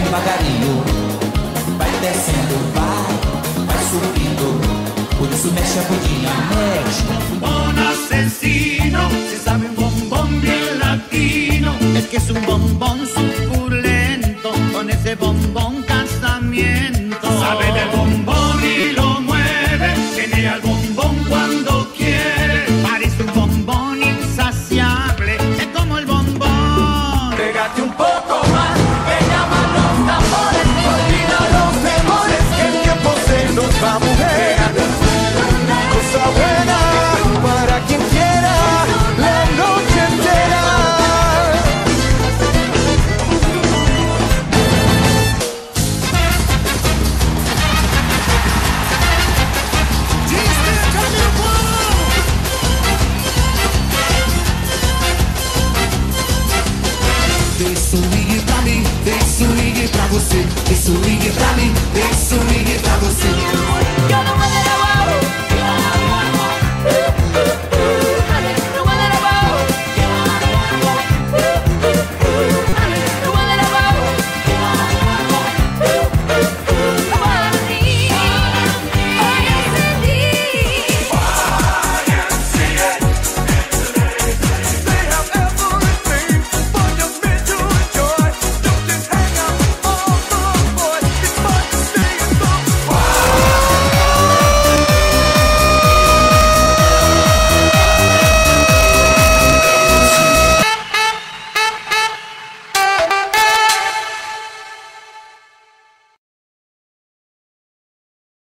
devagarinho. Vai descendo, vai subindo. Por isso mexe a bundinha, mexe. Bombón asesino, se sabe un bombón bien latino. Es que es un bombón suculento, con ese bombón casamiento. Sabe del bombón y lo mueve, tiene al bombón cuando quiere. Parece un bombón insaciable, es como el bombón. Pégate un poco más, que llaman los tambores. Olvida los temores, que el tiempo se nos va a mover. Cosa buena para quien quiera la noche entera. Dê swing pra mim, dê swing pra você. Dê swing pra mim, dê swing pra você.